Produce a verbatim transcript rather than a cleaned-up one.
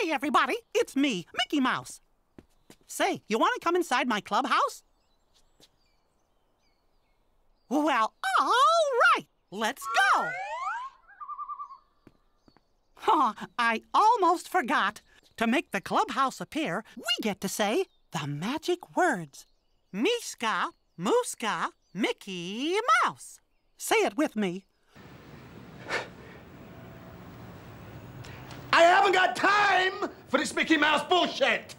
Hi, everybody. It's me, Mickey Mouse. Say, you want to come inside my clubhouse? Well, all right. Let's go. Oh, I almost forgot. To make the clubhouse appear, we get to say the magic words. Miska, Mooska, Mickey Mouse. Say it with me. I haven't got time for this Mickey Mouse bullshit!